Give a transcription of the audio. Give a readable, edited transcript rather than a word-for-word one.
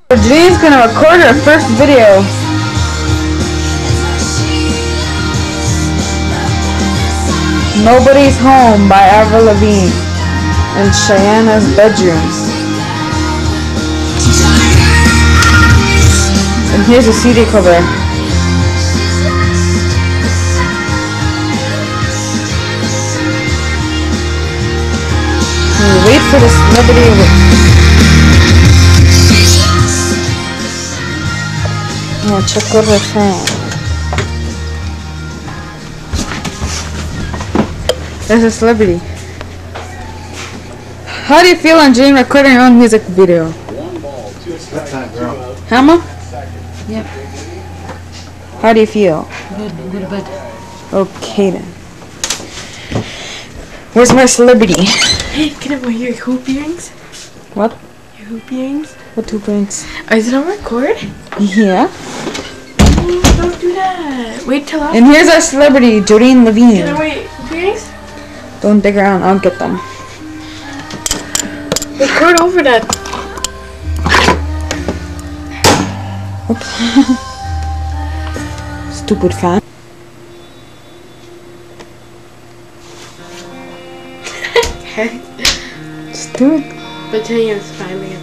Jodyne's gonna record her first video. Nobody's Home by Lavigne in Cheyyenne's bedroom. And here's a CD cover. And wait for the celebrity. Yeah, check out her fan. There's a celebrity. How do you feel on Jodyne recording your own music video? Hammer? Yeah. How do you feel? Good, good, good. Okay then. Where's my celebrity? Hey, can I wear your hoop earrings? What? Your hoop earrings? What 2 points? Oh, is it on record? Yeah. Oh, don't do that. Wait till after. And here's our celebrity, Jodyne Lavigne. Can I wear your hoop earrings? Don't dig around, I'll get them. Record over that. Stupid fan. Okay. Just do it. But tell you I'm smiling.